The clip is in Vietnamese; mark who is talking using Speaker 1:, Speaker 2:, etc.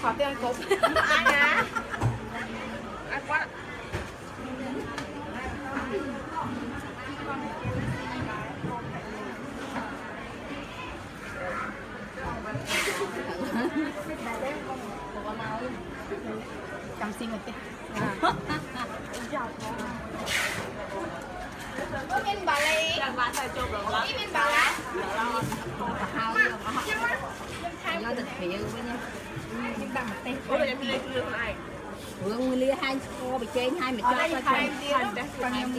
Speaker 1: Có tiền cục. Ai hả? Ai quá. Cầm xin một tí. Có bên bà này. Chẳng bạn phải chụp được lắm. Cái bên bà lá. Hào rồi. Nó thật phiền với nhau. Nhưng bằng một tay. Ủa là em đi lên này. Vừa lia hai cô bị trên hai mệt cho.